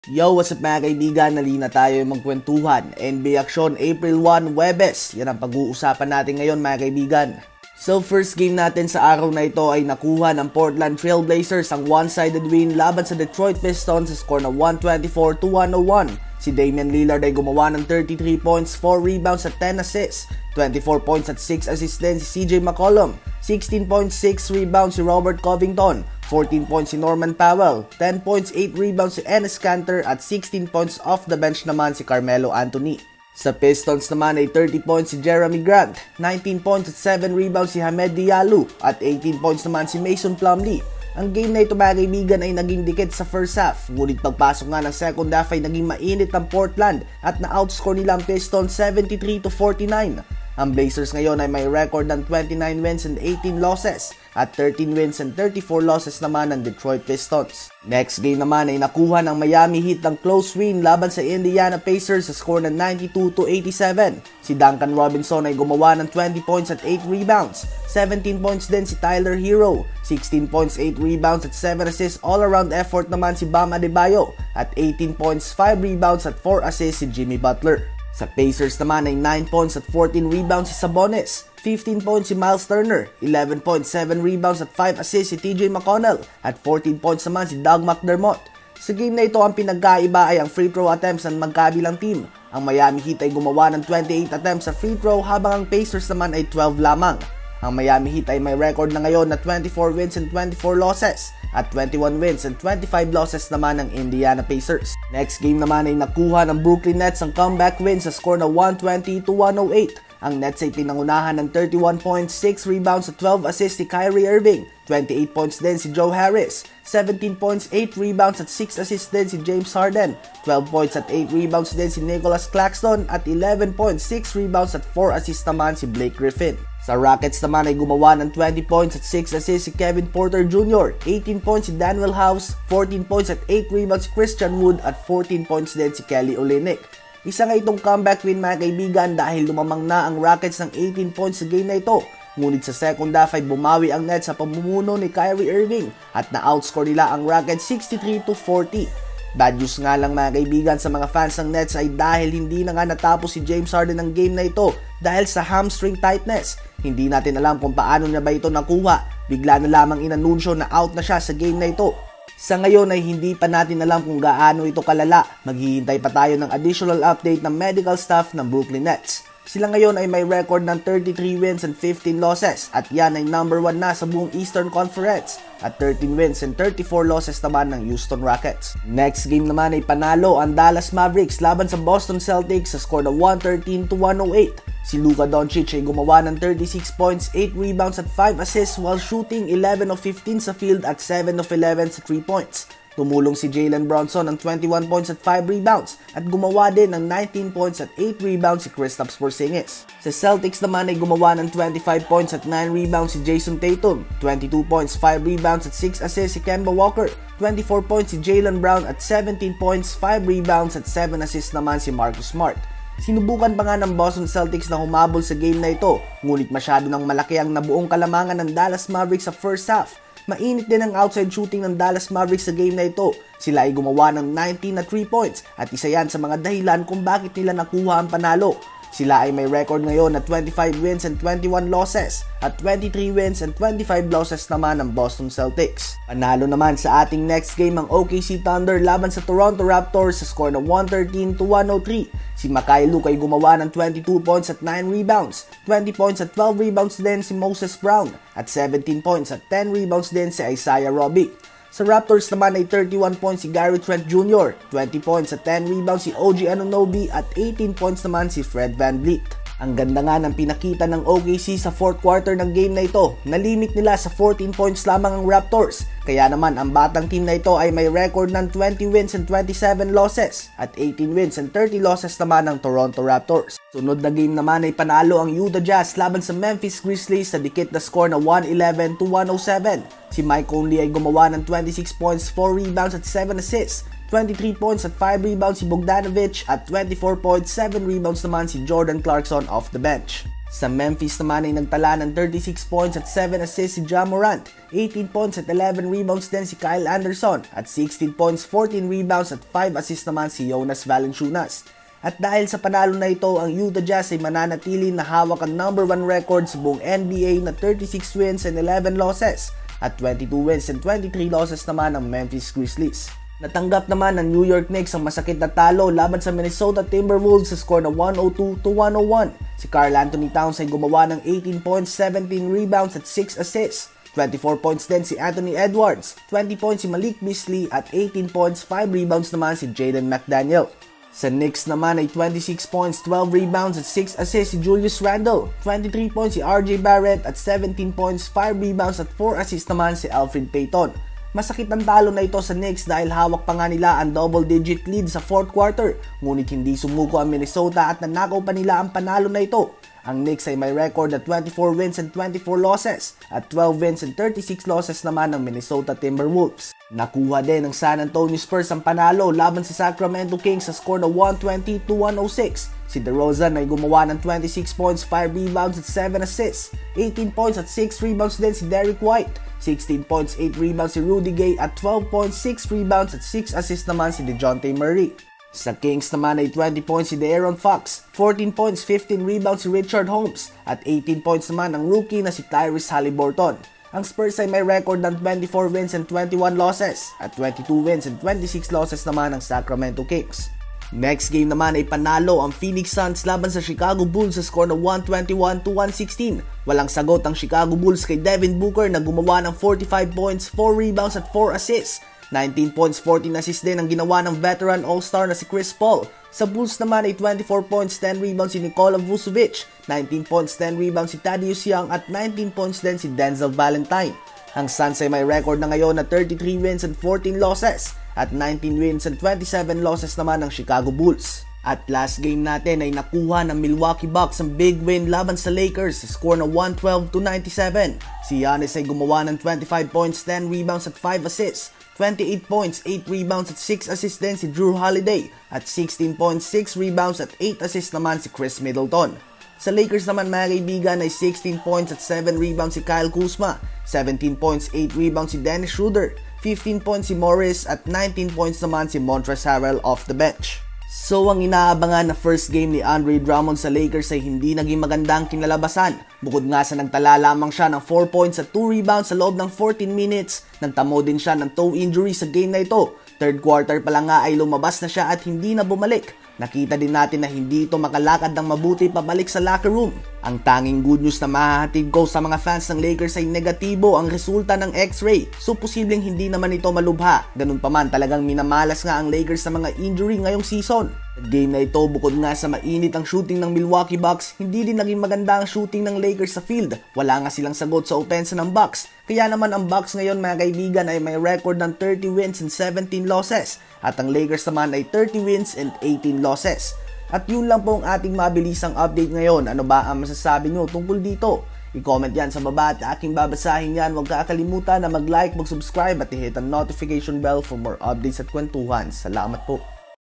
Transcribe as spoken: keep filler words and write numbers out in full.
Yo, what's up mga kaibigan? Nalina tayo magkwentuhan. N B A aksyon April first, Huwebes. Yan ang pag-uusapan natin ngayon mga kaibigan. So first game natin sa araw na ito ay nakuha ng Portland Trail Blazers ang one-sided win laban sa Detroit Pistons sa score na one twenty-four to one oh one. Si Damian Lillard ay gumawa ng thirty-three points, four rebounds at ten assists. twenty-four points at six assists din si C J McCollum. sixteen point six rebounds si Robert Covington. fourteen points si Norman Powell. ten points, eight rebounds si Enes Kanter at sixteen points off the bench naman si Carmelo Anthony. Sa Pistons naman ay thirty points si Jeremy Grant, nineteen points at seven rebounds si Hamed Diallo at eighteen points naman si Mason Plumlee. Ang game na ito mga kaibigan ay naging dikit sa first half, ngunit pagpasok nga ng second half ay naging mainit ang Portland at na-outscore nila ang Pistons seventy-three to forty-nine. Ang Blazers ngayon ay may record ng twenty-nine wins and eighteen losses at thirteen wins and thirty-four losses naman ng Detroit Pistons. Next game naman ay nakuha ng Miami Heat ng close win laban sa Indiana Pacers sa score na ninety-two to eighty-seven. Si Duncan Robinson ay gumawa ng twenty points at eight rebounds. seventeen points din si Tyler Hero, sixteen points, eight rebounds at seven assists. All-around effort naman si Bam Adebayo at eighteen points, five rebounds at four assists si Jimmy Butler. Sa Pacers naman ay nine points at fourteen rebounds si Sabonis, fifteen points si Miles Turner, eleven points, seven rebounds at five assists si T J McConnell at fourteen points naman si Doug McDermott. Sa game na ito ang pinagkaiba ay ang free throw attempts ng magkabilang team. Ang Miami Heat ay gumawa ng twenty-eight attempts sa free throw habang ang Pacers naman ay twelve lamang. Ang Miami Heat ay may record na ngayon na twenty-four wins and twenty-four losses at twenty-one wins and twenty-five losses naman ng Indiana Pacers. Next game naman ay nakuha ng Brooklyn Nets ang comeback win sa score na one twenty to one oh eight. Ang Nets ay pinangunahan ng thirty-one points, six rebounds at twelve assists si Kyrie Irving, twenty-eight points din si Joe Harris, seventeen points, eight rebounds at six assists din si James Harden, twelve points at eight rebounds din si Nicholas Claxton at eleven points, six rebounds at four assists naman si Blake Griffin. Sa Rockets naman ay gumawa ng twenty points at six assists si Kevin Porter Junior, eighteen points si Danuel House, fourteen points at eight rebounds si Christian Wood at fourteen points din si Kelly Olynyk. Isa nga itong comeback win mga kaibigan dahil lumamang na ang Rockets ng eighteen points sa game na ito. Ngunit sa second half ay bumawi ang Nets sa pamumuno ni Kyrie Irving at na-outscore nila ang Rockets sixty-three to forty. Bad news nga lang mga kaibigan sa mga fans ng Nets ay dahil hindi na nga natapos si James Harden ang game na ito dahil sa hamstring tightness. Hindi natin alam kung paano na ba ito nakuha. Bigla na lamang inanunsyo na out na siya sa game na ito. Sa ngayon ay hindi pa natin alam kung gaano ito kalala. Maghihintay pa tayo ng additional update ng medical staff ng Brooklyn Nets. Sila ngayon ay may record ng thirty-three wins and fifteen losses at yan ay number one na sa buong Eastern Conference at thirteen wins and thirty-four losses naman ng Houston Rockets. Next game naman ay panalo ang Dallas Mavericks laban sa Boston Celtics sa score na one thirteen to one oh eight. Si Luka Doncic ay gumawa ng thirty-six points, eight rebounds at five assists while shooting eleven of fifteen sa field at seven of eleven sa three points. Tumulong si Jalen Brunson ng twenty-one points at five rebounds at gumawa din ng nineteen points at eight rebounds si Kristaps Porzingis. Sa Celtics naman ay gumawa ng twenty-five points at nine rebounds si Jason Tatum, twenty-two points, five rebounds at six assists si Kemba Walker, twenty-four points si Jaylen Brown at seventeen points, five rebounds at seven assists naman si Marcus Smart. Sinubukan pa nga ng Boston Celtics na humabol sa game na ito, ngunit masyado ng malaki ang nabuong kalamangan ng Dallas Mavericks sa first half. Mainit din ang outside shooting ng Dallas Mavericks sa game na ito. Sila ay gumawa ng nineteen na three points at isa yan sa mga dahilan kung bakit nila nakuha ang panalo. Sila ay may record ngayon na twenty-five wins and twenty-one losses at twenty-three wins and twenty-five losses naman ng Boston Celtics. Panalo naman sa ating next game ang O K C Thunder laban sa Toronto Raptors sa score na one thirteen to one oh three. Si Mikal Luke ay gumawa ng twenty-two points at nine rebounds, twenty points at twelve rebounds din si Moses Brown at seventeen points at ten rebounds din si Isaiah Roby. Sa Raptors naman ay thirty-one points si Gary Trent Junior, twenty points at ten rebounds si O G Anunoby at eighteen points naman si Fred VanVleet. Ang ganda nga ng pinakita ng O K C sa fourth quarter ng game na ito. Nalimit nila sa fourteen points lamang ang Raptors. Kaya naman ang batang team na ito ay may record ng twenty wins and twenty-seven losses at eighteen wins and thirty losses naman ng Toronto Raptors. Sunod na game naman ay panalo ang Utah Jazz laban sa Memphis Grizzlies sa dikit na score na one eleven to one oh seven. Si Mike Conley ay gumawa ng twenty-six points, four rebounds at seven assists. twenty-three points at five rebounds si Bogdanovic at twenty-four points, seven rebounds naman si Jordan Clarkson off the bench. Sa Memphis naman ay nagtala ng thirty-six points at seven assists si Ja Morant, eighteen points at eleven rebounds din si Kyle Anderson, at sixteen points, fourteen rebounds at five assists naman si Jonas Valanciunas. At dahil sa panalo na ito, ang Utah Jazz ay mananatili na hawak ang number one record sa buong N B A na thirty-six wins and eleven losses, at twenty-two wins and twenty-three losses naman ang Memphis Grizzlies. Natanggap naman ng New York Knicks ang masakit na talo laban sa Minnesota Timberwolves sa score na one oh two to one oh one. Si Karl Anthony Towns ay gumawa ng eighteen points, seventeen rebounds at six assists. twenty-four points din si Anthony Edwards, twenty points si Malik Beasley at eighteen points, five rebounds naman si Jaden McDaniel. Sa Knicks naman ay twenty-six points, twelve rebounds at six assists si Julius Randle, twenty-three points si R J Barrett at seventeen points, five rebounds at four assists naman si Elfrid Payton. Masakit ang talo na ito sa Knicks dahil hawak pa nga nila ang double-digit lead sa fourth quarter, ngunit hindi sumuko ang Minnesota at nanakaw pa nila ang panalo na ito. Ang Knicks ay may record na twenty-four wins and twenty-four losses, at twelve wins and thirty-six losses naman ng Minnesota Timberwolves. Nakuha din ng San Antonio Spurs ang panalo laban sa Sacramento Kings sa score na one twenty to one oh six. Si DeRozan ay gumawa ng twenty-six points, five rebounds at seven assists, eighteen points at six rebounds din si Derrick White, sixteen points, eight rebounds si Rudy Gay at twelve points, six rebounds at six assists naman si DeJounte Murray. Sa Kings naman ay twenty points si De'Aaron Fox, fourteen points, fifteen rebounds si Richard Holmes, at eighteen points naman ang rookie na si Tyrese Haliburton. Ang Spurs ay may record ng twenty-four wins and twenty-one losses, at twenty-two wins and twenty-six losses naman ang Sacramento Kings. Next game naman ay panalo ang Phoenix Suns laban sa Chicago Bulls sa score na one twenty-one to one sixteen. Walang sagot ang Chicago Bulls kay Devin Booker na gumawa ng forty-five points, four rebounds at four assists. nineteen points, fourteen assists din ang ginawa ng veteran all-star na si Chris Paul. Sa Bulls naman ay twenty-four points, ten rebounds si Nikola Vucevic, nineteen points, ten rebounds si Thaddeus Young at nineteen points din si Denzel Valentine. Ang Suns ay may record na ngayon na thirty-three wins and fourteen losses, at nineteen wins and twenty-seven losses naman ng Chicago Bulls. At last game natin ay nakuha ng Milwaukee Bucks ang big win laban sa Lakers sa score na one twelve to ninety-seven. Si Giannis ay gumawa ng twenty-five points, ten rebounds at five assists, twenty-eight points, eight rebounds at six assists din si Drew Holiday, at sixteen points, six rebounds at eight assists naman si Chris Middleton. Sa Lakers naman mga kaibigan ay sixteen points at seven rebounds si Kyle Kuzma, seventeen points, eight rebounds si Dennis Schroeder, fifteen points si Morris at nineteen points naman si Montrezl Harrell off the bench. So ang inaabangan na first game ni Andre Drummond sa Lakers ay hindi naging magandang kinalabasan. Bukod nga sa nagtala lamang siya ng four points at two rebounds sa loob ng fourteen minutes, nagtamo din siya ng toe injury sa game na ito. Third quarter pa lang nga ay lumabas na siya at hindi na bumalik. Nakita din natin na hindi ito makalakad ng mabuti pabalik sa locker room. Ang tanging good news na mahahatid ko sa mga fans ng Lakers ay negatibo ang resulta ng X-ray, so posibleng hindi naman ito malubha. Ganun pa man, talagang minamalas nga ang Lakers sa mga injury ngayong season. Sa game na ito, bukod nga sa mainit ang shooting ng Milwaukee Bucks, hindi din naging maganda ang shooting ng Lakers sa field. Wala nga silang sagot sa opensa ng Bucks. Kaya naman ang Bucks ngayon mga kaibigan ay may record ng thirty wins and seventeen losses. At ang Lakers naman ay thirty wins and eighteen losses. At yun lang po ang ating mabilisang update ngayon. Ano ba ang masasabi nyo tungkol dito? I-comment yan sa baba at aking babasahin yan. Huwag kakalimutan na mag-like, mag-subscribe at i-hit ang notification bell for more updates at kwentuhan. Salamat po.